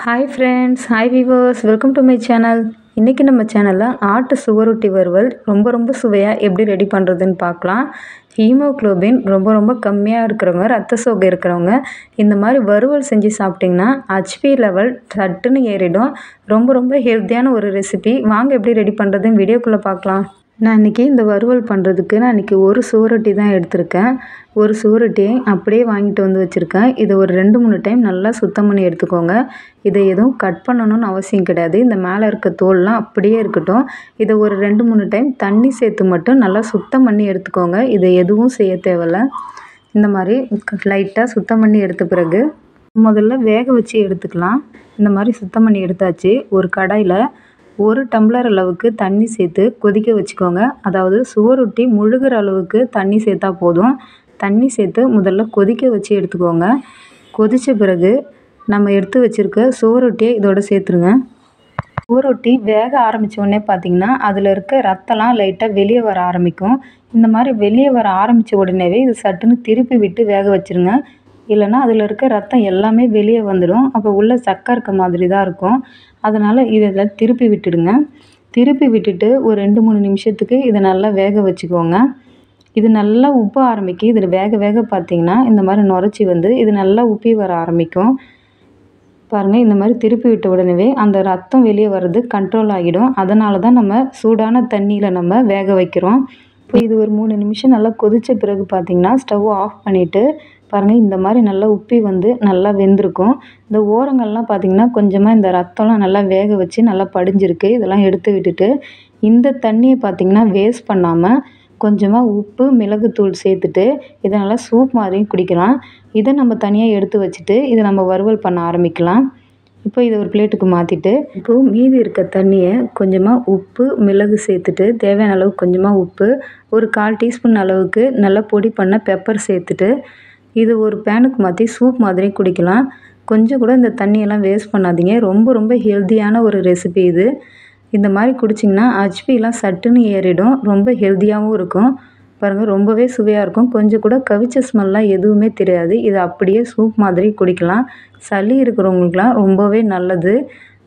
Hi friends, hi viewers, welcome to my channel. இன்றைக்கி நம்ம சேனலில் ஆட்டு சுவரொட்டி வறுவல் ரொம்ப சுவையாக எப்படி ரெடி பண்ணுறதுன்னு பார்க்கலாம். ஹீமோக்ளோபின் ரொம்ப கம்மியாக இருக்கிறவங்க, ரத்த சோகை இருக்கிறவங்க இந்த மாதிரி வறுவல் செஞ்சு சாப்பிட்டிங்கன்னா ஹெச்பி லெவல் சட்டுன்னு ஏறிடும். ரொம்ப ஹெல்த்தியான ஒரு ரெசிபி. வாங்க எப்படி ரெடி பண்ணுறதுன்னு வீடியோக்குள்ளே பார்க்கலாம். நான் இன்றைக்கி இந்த வறுவல் பண்ணுறதுக்கு நான் இன்றைக்கி ஒரு சுவரொட்டி தான் எடுத்திருக்கேன். ஒரு சுவரொட்டியை அப்படியே வாங்கிட்டு வந்து வச்சுருக்கேன். இதை ஒரு 2-3 டைம் நல்லா சுத்தம் பண்ணி எடுத்துக்கோங்க. இதை எதுவும் கட் பண்ணணும்னு அவசியம் கிடையாது. இந்த மேலே இருக்க தோல்லாம் அப்படியே இருக்கட்டும். இதை ஒரு 2-3 டைம் தண்ணி சேர்த்து மட்டும் நல்லா சுத்தம் பண்ணி எடுத்துக்கோங்க. இதை எதுவும் செய்ய தேவையில்ல. இந்த மாதிரி லைட்டாக சுத்தம் பண்ணி எடுத்த பிறகு முதல்ல வேக வச்சு எடுத்துக்கலாம். இந்த மாதிரி சுத்தம் பண்ணி எடுத்தாச்சு. ஒரு கடாயில் 1 டம்ளர் அளவுக்கு தண்ணி சேர்த்து கொதிக்க வச்சுக்கோங்க. அதாவது சுவரொட்டி முழுகிற அளவுக்கு தண்ணி சேர்த்தா போதும். தண்ணி சேர்த்து முதல்ல கொதிக்க வச்சு எடுத்துக்கோங்க. கொதித்த பிறகு நம்ம எடுத்து வச்சுருக்க சுவரொட்டியை இதோட சேர்த்துருங்க. சுவரொட்டி வேக ஆரம்பித்தோடனே பார்த்திங்கன்னா அதில் இருக்க ரத்தம்லாம் லைட்டாக வெளியே வர ஆரம்பிக்கும். இந்த மாதிரி வெளியே வர ஆரம்பித்த உடனேவே இது சட்டுன்னு திருப்பி விட்டு வேக வச்சுருங்க. இல்லைன்னா அதில் இருக்க ரத்தம் எல்லாமே வெளியே வந்துடும். அப்போ உள்ளே சக்கை இருக்க மாதிரி தான் இருக்கும். அதனால் இதில் திருப்பி விட்டுடுங்க. திருப்பி விட்டுட்டு ஒரு 2-3 நிமிஷத்துக்கு இதை நல்லா வேக வச்சுக்கோங்க. இது நல்லா உப்ப ஆரம்பிக்கும். இதில் வேக பார்த்திங்கன்னா இந்த மாதிரி நுரைச்சி வந்து இது நல்லா உப்பி வர ஆரம்பிக்கும். பாருங்கள், இந்த மாதிரி திருப்பி விட்ட உடனே அந்த ரத்தம் வெளியே வர்றது கண்ட்ரோல் ஆகிடும். அதனால தான் நம்ம சூடான தண்ணியில் நம்ம வேக வைக்கிறோம். இப்போ இது ஒரு 3 நிமிஷம் நல்லா கொதித்த பிறகு பார்த்திங்கன்னா ஸ்டவ் ஆஃப் பண்ணிவிட்டு பாருங்கள், இந்த மாதிரி நல்லா உப்பி வந்து நல்லா வெந்திருக்கும். இந்த ஓரங்கள்லாம் பார்த்திங்கன்னா கொஞ்சமாக இந்த ரத்தம்லாம் நல்லா வேக வச்சு நல்லா படிஞ்சிருக்கு. இதெல்லாம் எடுத்து விட்டுட்டு இந்த தண்ணியை பார்த்திங்கன்னா வேஸ்ட் பண்ணாமல் கொஞ்சமாக உப்பு மிளகுத்தூள் சேர்த்துட்டு இதை நல்லா சூப் மாதிரியும் குடிக்கலாம். இதை நம்ம தனியாக எடுத்து வச்சுட்டு இதை நம்ம வறுவல் பண்ண ஆரம்பிக்கலாம். இப்போ இதை ஒரு பிளேட்டுக்கு மாற்றிட்டு இப்போது மீதி இருக்க தண்ணியை கொஞ்சமாக உப்பு மிளகு சேர்த்துட்டு தேவையான அளவுக்கு கொஞ்சமாக உப்பு, ஒரு 1/4 டீஸ்பூன் அளவுக்கு நல்லா பொடி பண்ண பெப்பர் சேர்த்துட்டு இது ஒரு பேனுக்கு மாற்றி சூப் மாதிரி குடிக்கலாம். கொஞ்சம் கூட இந்த தண்ணியெல்லாம் வேஸ்ட் பண்ணாதீங்க. ரொம்ப ஹெல்த்தியான ஒரு ரெசிபி இது. இந்த மாதிரி குடிச்சிங்கன்னா ஹெச்பிலாம் சட்டுன்னு ஏறிடும். ரொம்ப ஹெல்த்தியாகவும் இருக்கும். பாருங்கள், ரொம்பவே சுவையாக இருக்கும். கொஞ்சம் கூட கவிச்ச ஸ்மெல்லாம் எதுவுமே தெரியாது. இதை அப்படியே சூப் மாதிரி குடிக்கலாம். சளி இருக்கிறவங்களுக்குலாம் ரொம்பவே நல்லது.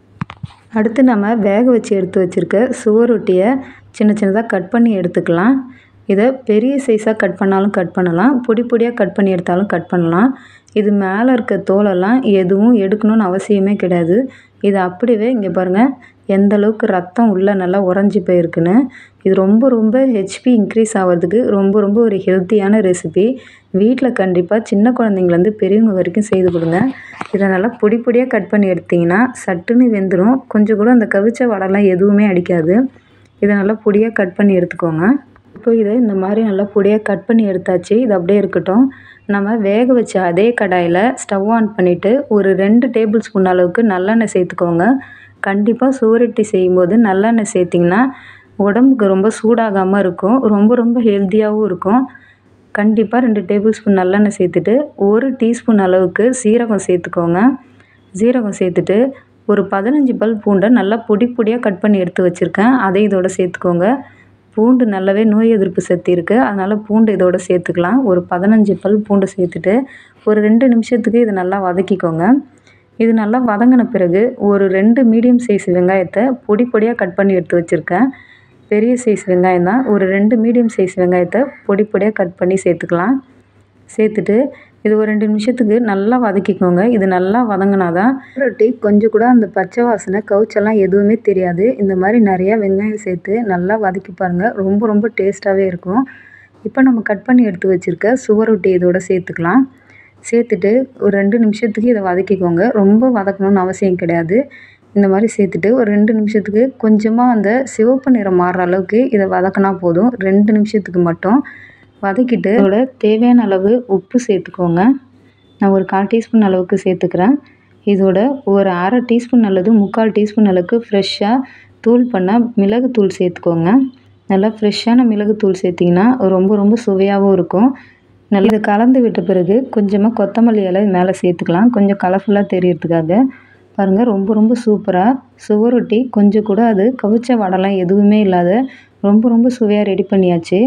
அடுத்து நம்ம வேக வச்சு எடுத்து வச்சுருக்க சுவரொட்டியை சின்னதாக கட் பண்ணி எடுத்துக்கலாம். இதை பெரிய சைஸாக கட் பண்ணாலும் கட் பண்ணலாம், பொடியாக கட் பண்ணி எடுத்தாலும் கட் பண்ணலாம். இது மேலே இருக்க தோலெல்லாம் எதுவும் எடுக்கணும்னு அவசியமே கிடையாது. இது அப்படியே இங்கே பாருங்கள் எந்த அளவுக்கு ரத்தம் உள்ளே நல்லா உறைஞ்சி போயிருக்குன்னு. இது ரொம்ப ஹெச்பி இன்க்ரீஸ் ஆகிறதுக்கு ரொம்ப ஒரு ஹெல்த்தியான ரெசிபி. வீட்டில் கண்டிப்பாக சின்ன குழந்தைங்கலேருந்து பெரியவங்க வரைக்கும் செய்து கொடுங்க. இதை நல்லா பொடியாக கட் பண்ணி எடுத்திங்கன்னா சட்டுன்னு வெந்துடும். கொஞ்சம் கூட அந்த கவிச்ச வடைலாம் எதுவுமே அடிக்காது. இதை நல்லா பொடியாக கட் பண்ணி எடுத்துக்கோங்க. இப்போ இதை இந்த மாதிரி நல்லா பொடியாக கட் பண்ணி எடுத்தாச்சு. இது அப்படியே இருக்கட்டும். நம்ம வேக வச்ச அதே கடாயில் ஸ்டவ் ஆன் பண்ணிவிட்டு ஒரு 2 டேபிள் ஸ்பூன் அளவுக்கு நல்லெண்ணெய் சேர்த்துக்கோங்க. கண்டிப்பாக சுவரொட்டி செய்யும்போது நல்லெண்ணெய் சேர்த்திங்கன்னா உடம்புக்கு ரொம்ப சூடாகாமல் இருக்கும். ரொம்ப ஹெல்த்தியாகவும் இருக்கும். கண்டிப்பாக 2 டேபிள் ஸ்பூன் நல்லெண்ணெய் சேர்த்துட்டு 1 டீஸ்பூன் அளவுக்கு சீரகம் சேர்த்துக்கோங்க. சீரகம் சேர்த்துட்டு ஒரு 15 பல் பூண்டை நல்லா பொடியாக கட் பண்ணி எடுத்து வச்சுருக்கேன். அதை இதோட சேர்த்துக்கோங்க. பூண்டு நல்லாவே நோய் எதிர்ப்பு சக்தி இருக்குது. அதனால் பூண்டு இதோட சேர்த்துக்கலாம். ஒரு 15 பல் பூண்டு சேர்த்துட்டு ஒரு 2 நிமிஷத்துக்கு இதை நல்லா வதக்கிக்கோங்க. இது நல்லா வதங்கின பிறகு ஒரு 2 மீடியம் சைஸ் வெங்காயத்தை பொடியாக கட் பண்ணி எடுத்து வச்சுருக்கேன். பெரிய சைஸ் வெங்காயம் தான். ஒரு 2 மீடியம் சைஸ் வெங்காயத்தை பொடியாக கட் பண்ணி சேர்த்துக்கலாம். சேர்த்துட்டு இது ஒரு 2 நிமிஷத்துக்கு நல்லா வதக்கிக்கோங்க. இது நல்லா வதங்கினா தான் ரொட்டி கொஞ்சம் கூட அந்த பச்சை வாசனை கவுச்செல்லாம் எதுவுமே தெரியாது. இந்த மாதிரி நிறையா வெங்காயம் சேர்த்து நல்லா வதக்கி பாருங்கள். ரொம்ப டேஸ்ட்டாகவே இருக்கும். இப்போ நம்ம கட் பண்ணி எடுத்து வச்சுருக்க சுவரொட்டி இதோட சேர்த்துக்கலாம். சேர்த்துட்டு ஒரு 2 நிமிஷத்துக்கு இதை வதக்கிக்கோங்க. ரொம்ப வதக்கணும்னு அவசியம் கிடையாது. இந்த மாதிரி சேர்த்துட்டு ஒரு 2 நிமிஷத்துக்கு கொஞ்சமாக அந்த சிவப்பு நிறம் மாறுற அளவுக்கு இதை வதக்கினா போதும். 2 நிமிஷத்துக்கு மட்டும் வதக்கிட்டு இதோட தேவையான அளவு உப்பு சேர்த்துக்கோங்க. நான் ஒரு 1/4 டீஸ்பூன் அளவுக்கு சேர்த்துக்கிறேன். இதோட ஒரு 1/2 டீஸ்பூன் அல்லது 3/4 டீஸ்பூன் அளவுக்கு ஃப்ரெஷ்ஷாக தூள் பண்ண மிளகுத்தூள் சேர்த்துக்கோங்க. நல்லா ஃப்ரெஷ்ஷான மிளகுத்தூள் சேர்த்திங்கன்னா ரொம்ப சுவையாகவும் இருக்கும். நல்லா இதை கலந்து விட்ட பிறகு கொஞ்சமாக கொத்தமல்லி இலை மேலே சேர்த்துக்கலாம். கொஞ்சம் கலர்ஃபுல்லாக தெரியறதுக்காக. பாருங்கள், ரொம்ப சூப்பராக சுவரொட்டி கொஞ்சம் கூட அது கவிச்ச வடைலாம் எதுவுமே இல்லாத ரொம்ப சுவையாக ரெடி பண்ணியாச்சு.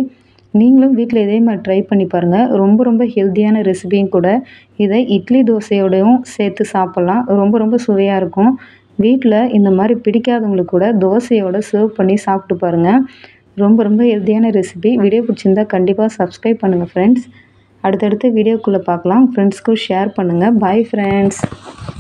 நீங்களும் வீட்டில் இதே மாதிரி ட்ரை பண்ணி பாருங்கள். ரொம்ப ரொம்ப ஹெல்த்தியான ரெசிபியும் கூட. இதை இட்லி தோசையோடையும் சேர்த்து சாப்பிட்லாம். ரொம்ப ரொம்ப சுவையாக இருக்கும். வீட்டில் இந்த மாதிரி பிடிக்காதவங்களுக்கு கூட தோசையோட சர்வ் பண்ணி சாப்பிட்டு பாருங்கள். ரொம்ப ரொம்ப ஹெல்த்தியான ரெசிபி. வீடியோ பிடிச்சிருந்தா கண்டிப்பாக சப்ஸ்கிரைப் பண்ணுங்கள் ஃப்ரெண்ட்ஸ். அடுத்தடுத்த வீடியோக்குள்ளே பார்க்கலாம். ஃப்ரெண்ட்ஸ்க்கும் ஷேர் பண்ணுங்கள். Bye friends.